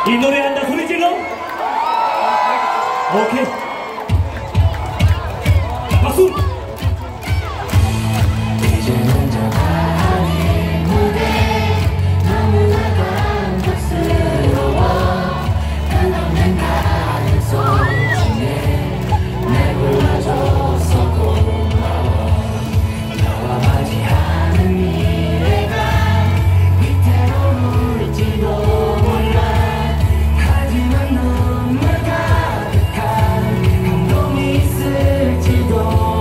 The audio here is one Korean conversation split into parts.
이 노래 한다 소리 질러. 오케이. 박수. 이제는 저 가는 무대 너무나 감격스러워. 끝없는 가는 소중해. 날 불러줘서 고마워. 너와 맞이하는 미래가 위태로울지도 몰라. 하지만 눈물 가득한 감동이 있을지도.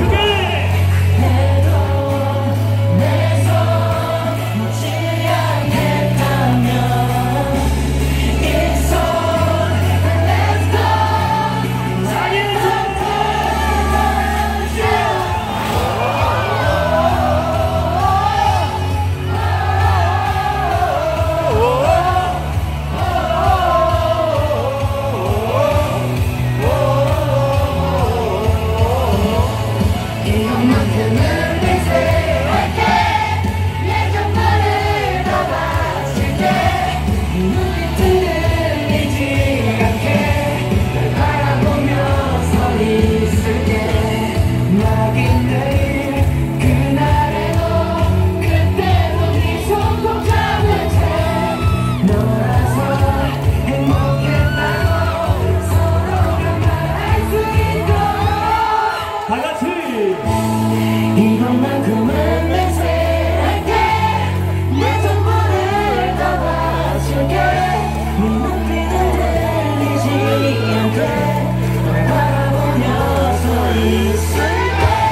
이것만큼은 맹세할게. 내 전부를 다 바칠게. 네 눈빛은 들리지 않게 널 바라보며 서 있을게.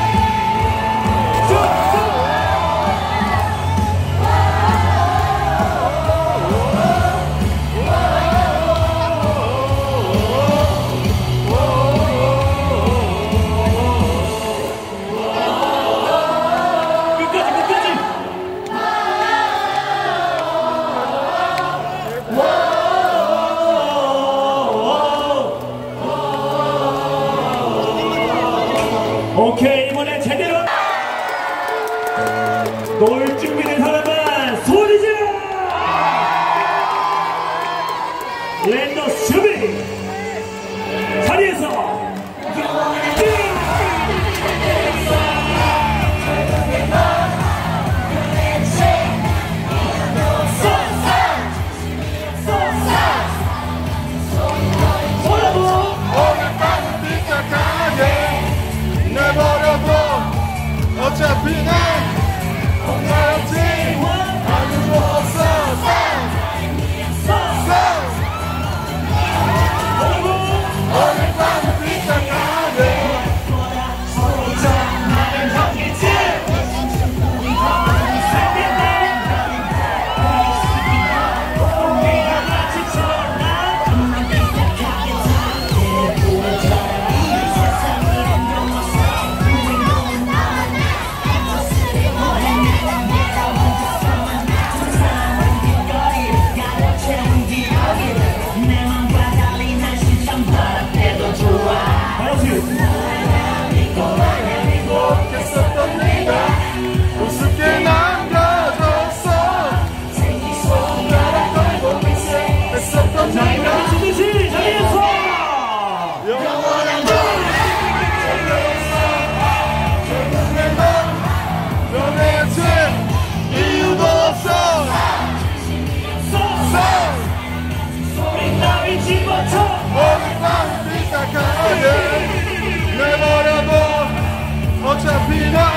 오케이, 이번엔 제대로 놀 준비된 사람은 소리 질러! 랜더 준비! 자리에서 어차피 난 엄마였지. 아주 좋았어. 오늘 밤은 삐딱하네. 나는 형이지. 우리가 같이 쳤나. 우습게 남겨줬어. 나랑 떨고 했었던 네가 수두씨 자리에서 영원한 널 결국엔 넌 변했지. 이유도 없어. 소리 따위 집어쳐. 오늘 밤 삐딱하게 내버려둬. 어차피 난